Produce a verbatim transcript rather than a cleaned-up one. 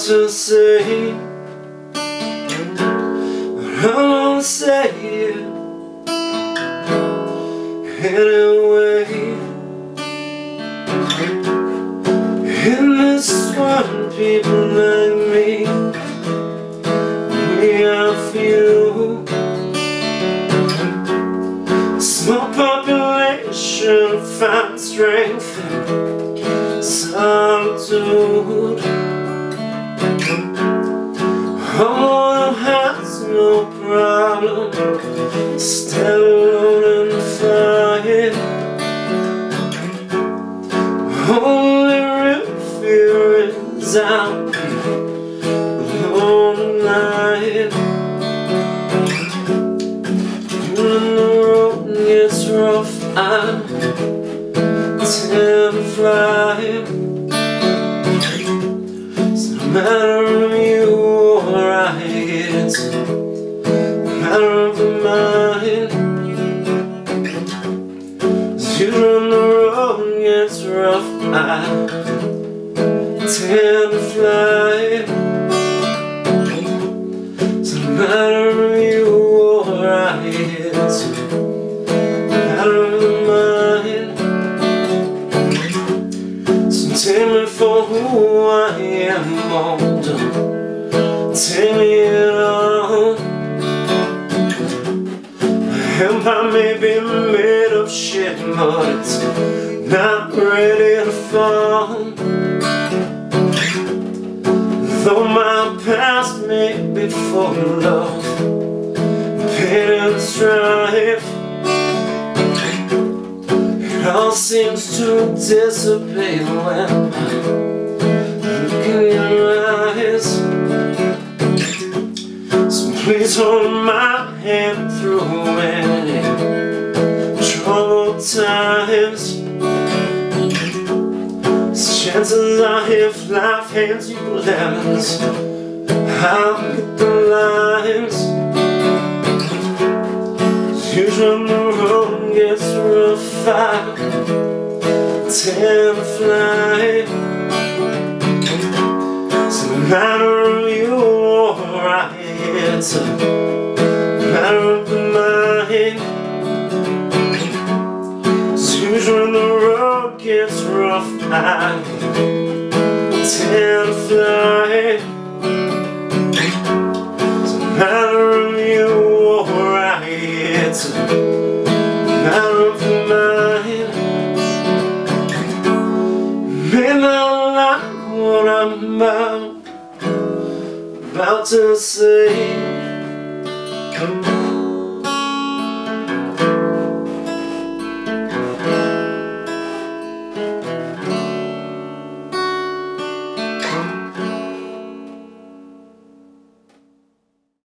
to say, but I don't say it anyway. In this world, people like me, we are few. Small population finds strength in solitude. All has no problem, stand alone and fight. Only real fear is I'll be alone tonight. When the road gets rough, I tend to fly. It's no matter of you or I, it's a matter of the mind. As you run the road gets rough, I tend to fly. It's no matter of you or I, it's a matter of the mind. So take me for who I am, oh, don't take me at all. Empire may be made of shit, but it's not ready to fall. Though my past may be full of pain and strife, it all seems to dissipate when I look in your eyes. So please hold my hand through any troubled times. Chances are if life hands you lemons, I'll get the limes. Usually when the road gets rough, I tend to fly. It's no matter of you or I, it's a matter of the mind. Usually when the road gets rough, I tend to fly. It's a matter of you or I, it's a matter of the mind. May not like what I'm about, about to say.